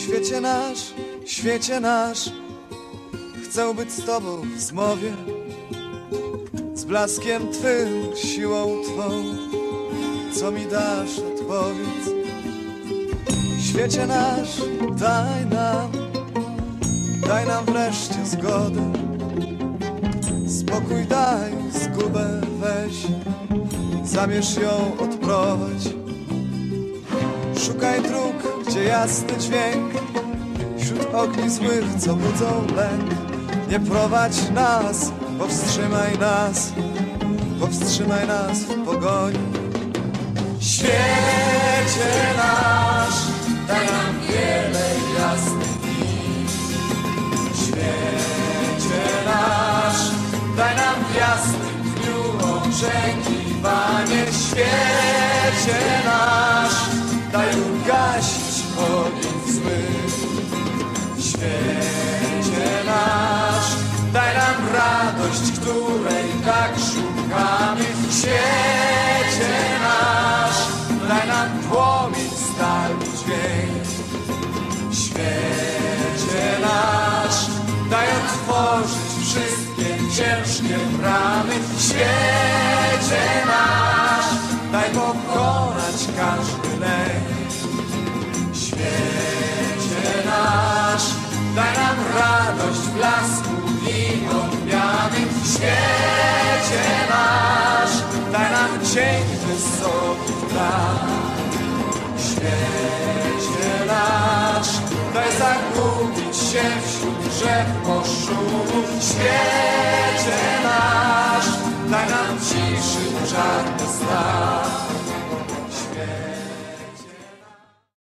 Świecie nasz, chcę być z Tobą w zmowie, z blaskiem Twym, siłą Twą, co mi dasz, odpowiedz. Świecie nasz, daj nam wreszcie zgodę, spokój daj, zgubę weź, zamierz ją odprowadź. Szukaj dróg, gdzie jasny dźwięk, wśród ogni złych, co budzą lęk. Nie prowadź nas, powstrzymaj nas w pogoni. Świecie nasz, daj nam wiele jasnych dni. Świecie nasz, daj nam w jasnym dniu oczekiwanie. Świecie nasz, daj ugasić ogień zły. Świecie nasz, daj nam radość, której tak szukamy. Świecie nasz, daj nam płomień, stal i dźwięk. Świecie nasz, daj otworzyć wszystkie ciężkie bramy. Świecie nasz, daj pokonać każdy lęk. Świecie nasz, daj nam radość, blasku i odmiany. Świecie nasz, daj nam cień wysokich traw. Świecie nasz, daj zagubić się wśród drzew poszumu. Świecie nasz, daj nam ciszy żadny strach.